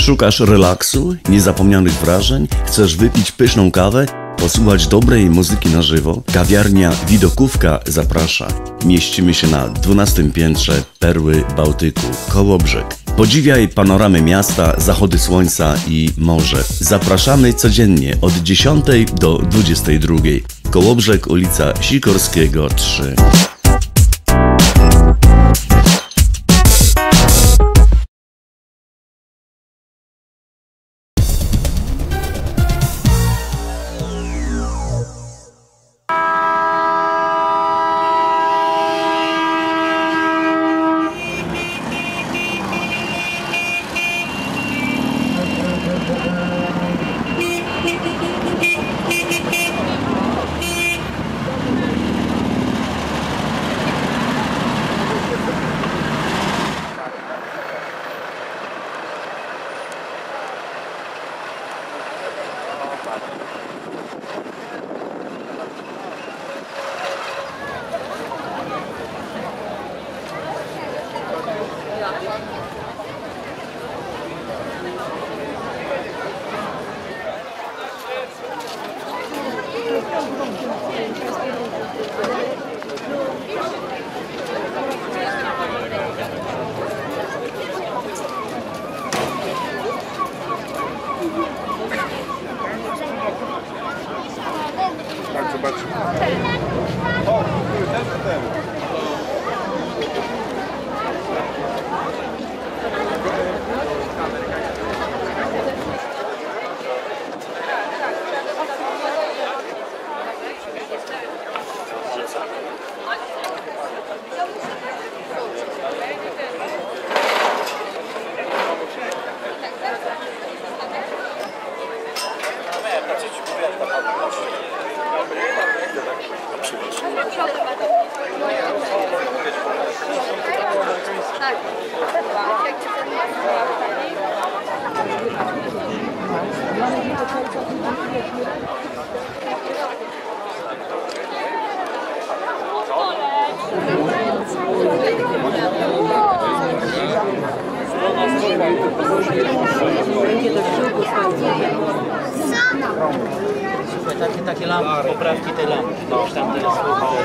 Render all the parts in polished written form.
Szukasz relaksu, niezapomnianych wrażeń? Chcesz wypić pyszną kawę? Posłuchać dobrej muzyki na żywo? Kawiarnia Widokówka zaprasza. Mieścimy się na 12 piętrze Perły Bałtyku, Kołobrzeg. Podziwiaj panoramę miasta, zachody słońca i morze. Zapraszamy codziennie od 10 do 22. Kołobrzeg, ulica Sikorskiego 3. Takie lampy, poprawki tej lampy. No, już tam teraz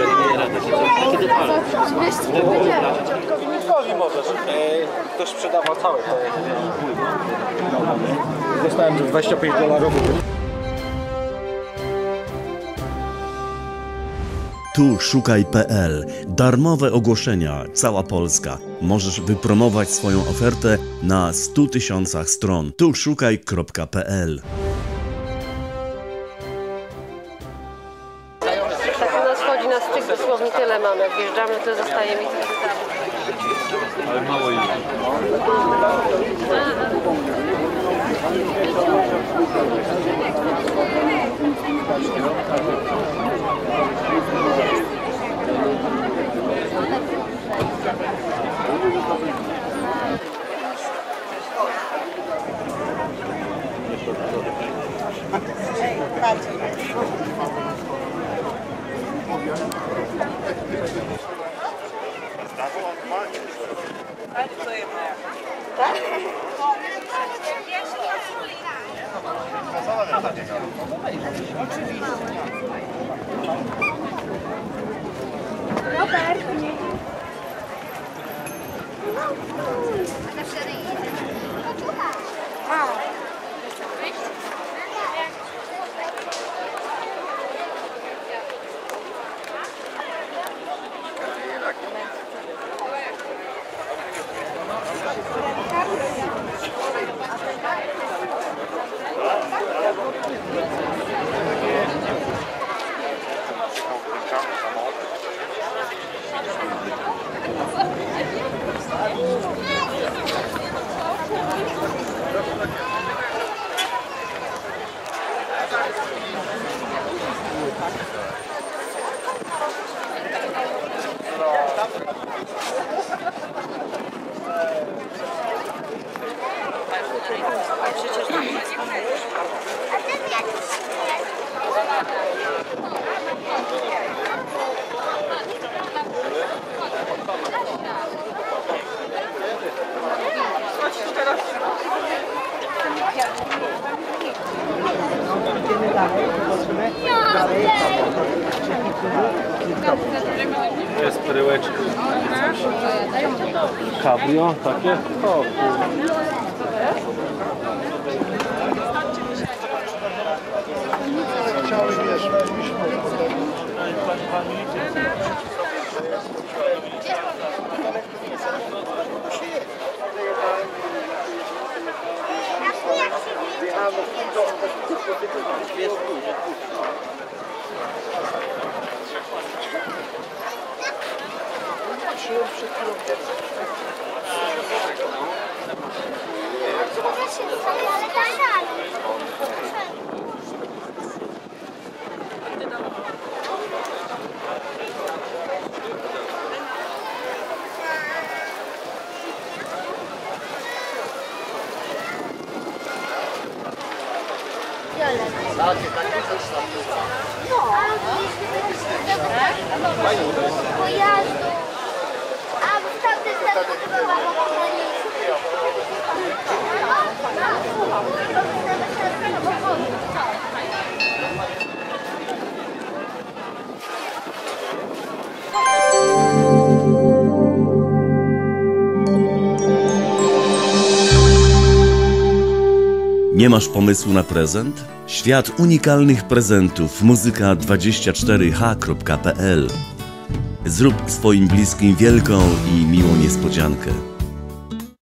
takie detale. Nikowi możesz. Ktoś sprzedawał całe te płyny. Dostałem $25. Tu szukaj.pl. Darmowe ogłoszenia, cała Polska. Możesz wypromować swoją ofertę na 100 000 stron. Tu szukaj.pl. Tak u nas chodzi na styk, dosłownie tyle mamy. Jak wjeżdżamy, to zostaje mi tylko tam. Ale mało jej. perełeczki. Cabrio takie? O kurde. Pojazdu. A w tamtym też była Nie masz pomysłu na prezent? Świat unikalnych prezentów muzyka24h.pl. Zrób swoim bliskim wielką i miłą niespodziankę.